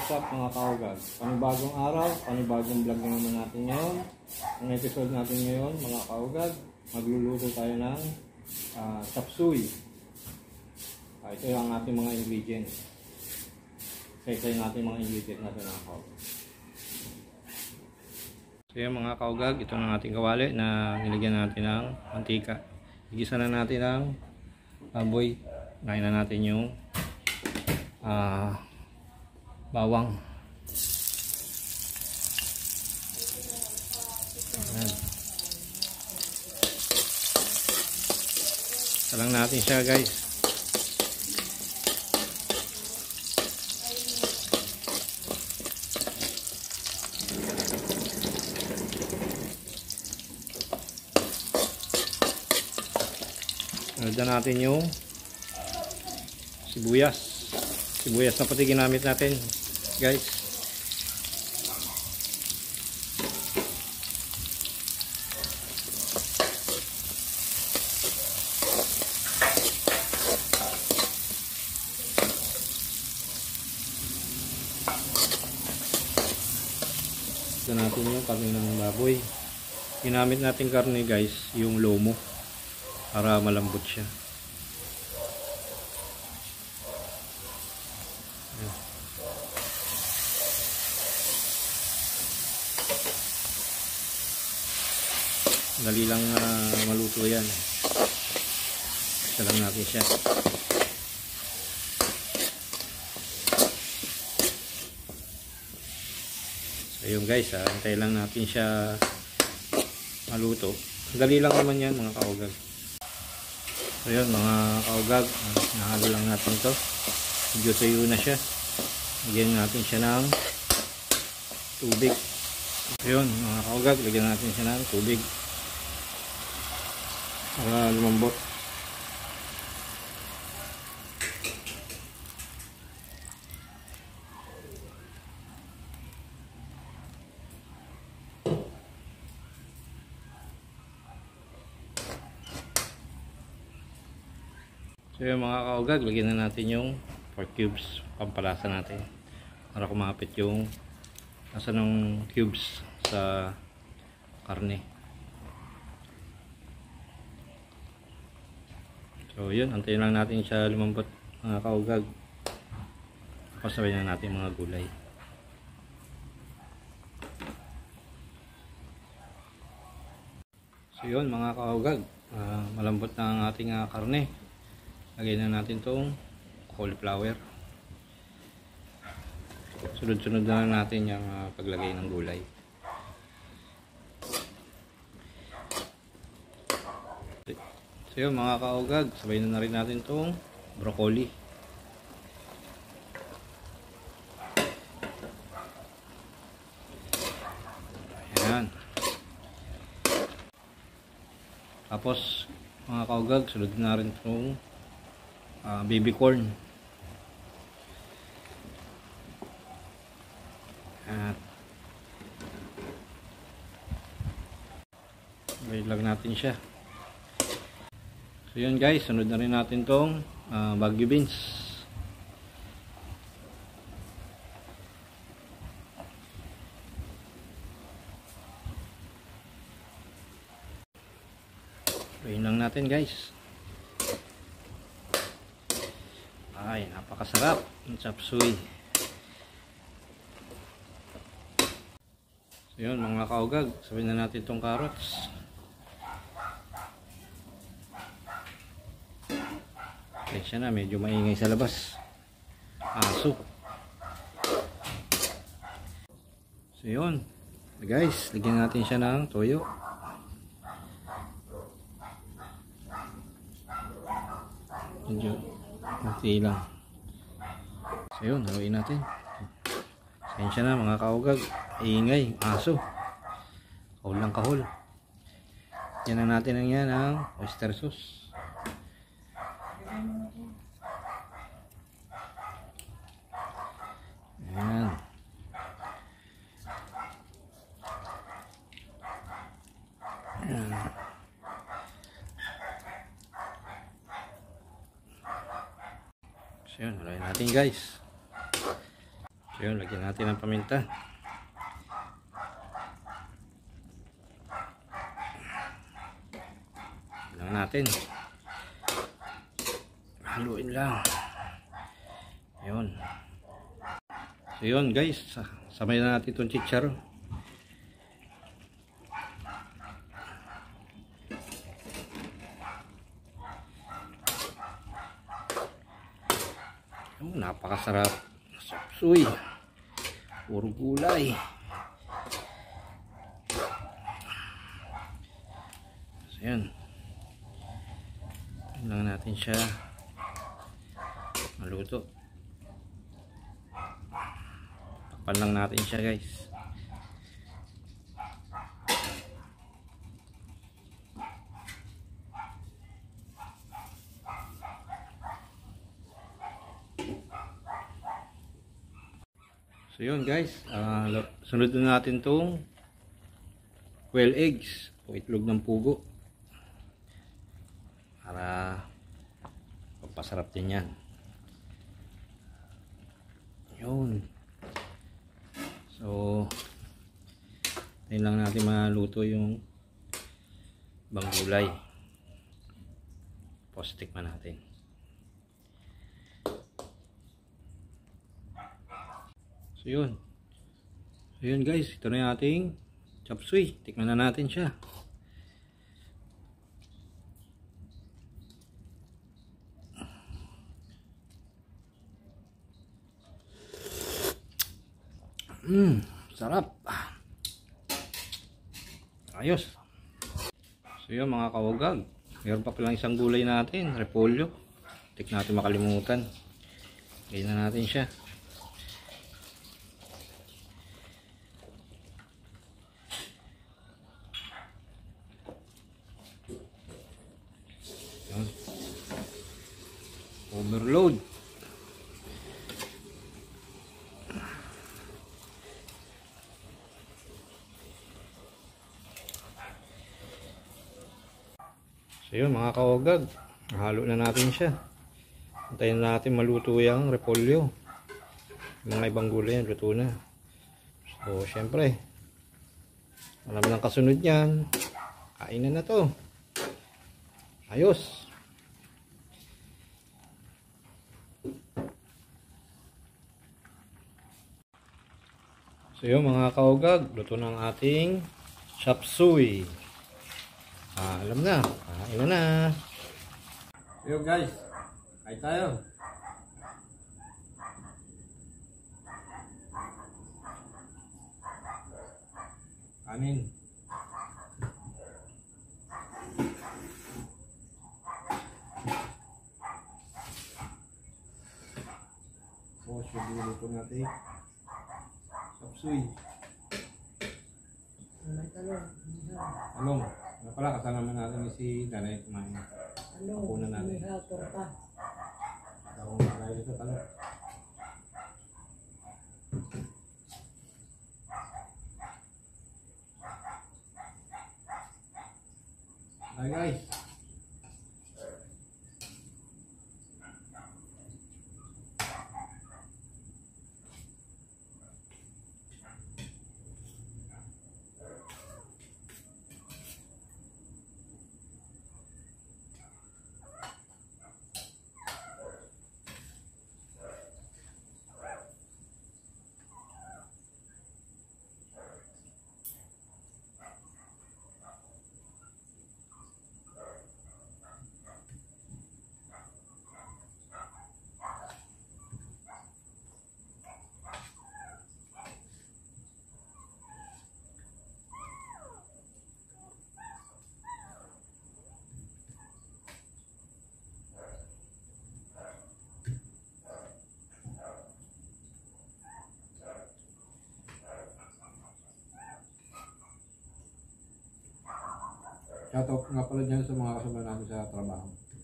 What's up mga kaugag? Panibagong araw, panibagong vlog na naman natin ngayon. Ang episode natin ngayon mga kaugag, magluluto tayo ng chop suey. Ito yung ating mga ingredients. Ito yung ating mga ingredients natin mga kaugag. So yung mga kaugag, ito ng ating kawali na nilagyan natin ng mantika. Igisa na natin ang baboy. Ngayon na natin yung bawang. Ayan. Salang natin siya guys. Sunod natin yung sibuyas na pati ginamit natin guys. Ito natin yung karne ng baboy. Ginamit natin karne guys, yung lomo para malambot siya. Dali lang maluto yan. Isa lang natin siya. So yun guys, antay lang natin siya maluto. Dali lang naman yan mga kaugag. So yun mga kaugag, nahalo lang natin to. Medyo tuyo na siya. Lagyan natin siya ng tubig. So yun mga kaugag, lagyan natin siya ng tubig para lumambot. So yung mga kaugag, lagyan na natin yung 4 cubes pampalasa natin para kumapit yung nasa ng cubes sa karne. So yun, antayin lang natin siya lumambot mga kaugag. Pasaway na natin mga gulay. So yun mga kaugag, malambot na ang ating karne. Lagyan na natin tong cauliflower. Sunod-sunod na natin yung paglagay ng gulay. So yun mga kaugag, sabay na rin natin itong broccoli. Ayan. Tapos mga kaugag, sunod na rin itong baby corn. At sabay lang natin siya. So yun guys, sunod na rin natin tong Baguio beans. So yun lang natin guys. Ay, napakasarap ng chop suey. So yun mga kaugag, sabihin na natin tong carrots. Siya na, medyo maingay sa labas. Aso. So yun guys, lagyan natin siya ng toyo. Medyo konti lang. So yun, haluin natin. Sensya na mga kaugag, ingay, aso. Kahul lang kahul. Yan na natin yan ng oyster sauce. Ayan. Ayan. So yun, haluin natin guys. So yun, lagyan natin ng paminta. Lang natin. Haluin lang. Ayun. So yun guys, sabay na natin itong chicharo. Oh, napakasarap. Sapsuy. Puro gulay. So yan. Lang natin siya maluto. Takpan lang natin siya guys. So yun guys, sunod na natin tong quail eggs o itlog ng pugo para pagpasarap din yan. Yun. So ayun lang natin maluto yung ibang gulay. Postik man natin. So yun. So yun guys, ito na yung ating chop suey. Tikman na natin siya. Sarap. Ayos. So yun mga kawagag. Meron pa palang isang gulay natin, repolyo. Tik natin makalimutan. Gawin na natin siya. Yun. Overload. So yun mga kawagag, halo na natin siya. Antayin natin maluto yung repolyo. Yung mga ibang gulay yan, luto na. So syempre, alam ng kasunod yan, kainan na to. Ayos. So yun mga kawagag, luto ng ating chop suey. Alam na, kain na. Yo guys, kain tayo. Kanin. So, siguro ito natin. Sapsuy. Talong. Ano pala, kasama na natin si Danay kumain. Kapuna natin. Talong na kayo dito, talong. Hi guys. Shoutout nga pala dyan sa mga kasama namin sa trabaho.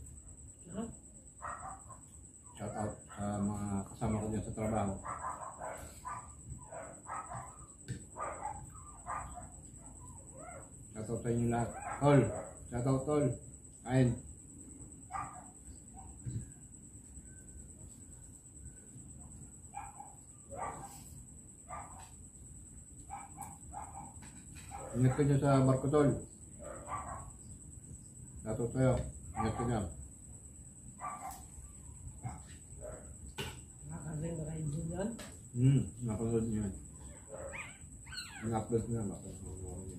Shoutout sa mga kasama ko dyan sa trabaho. Shoutout sa inyo lahat. Tol! Shoutout tol! Kain! Ingat ka dyan sa barko, tol. Dato tayo. Ingat ka dyan. Nakakasin ba kayo dun yan? Napanood niyo yan. In-upload niya. Napanood niya.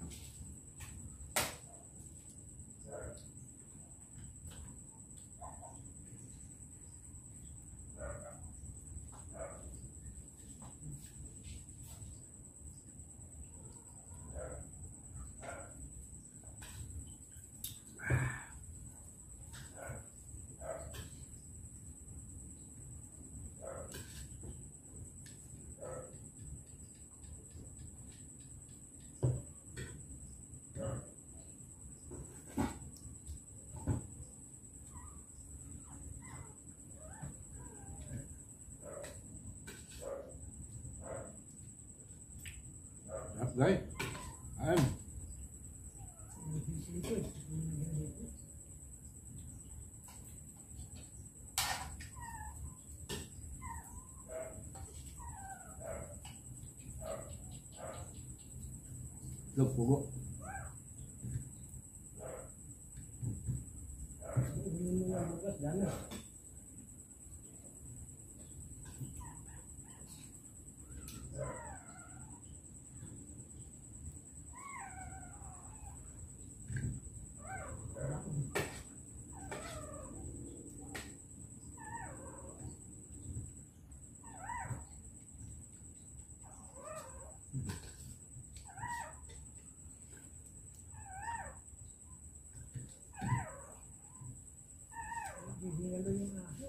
Guys, ayun. Look, pugo. Bibingalo yung aso.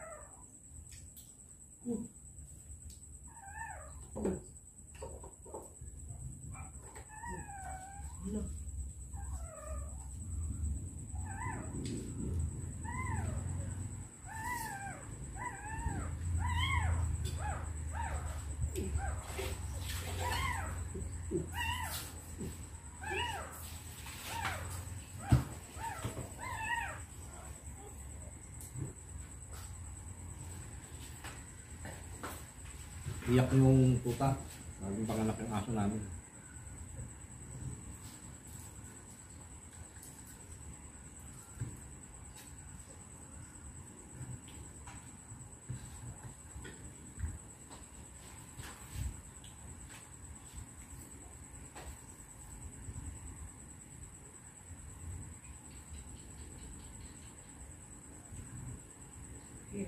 Iyak yung tuta. Bagong panganak yung aso namin. Yeah.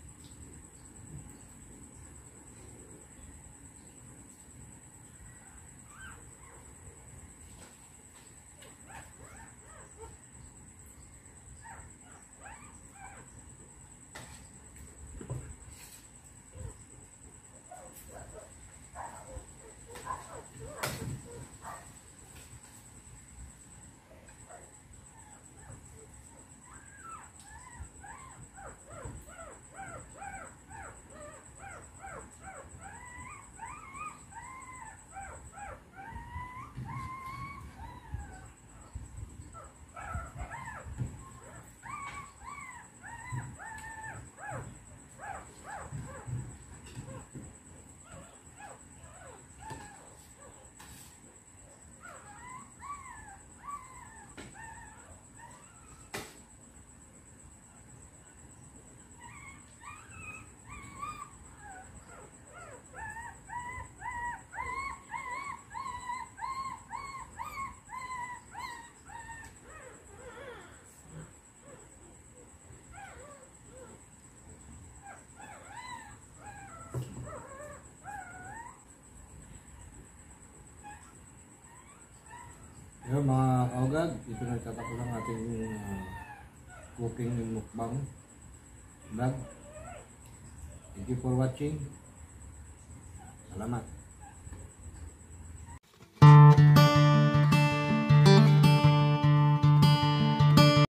Ayun mga kaugad, dito na tatapos ang ating cooking and mukbang vlog. Thank you for watching. Salamat.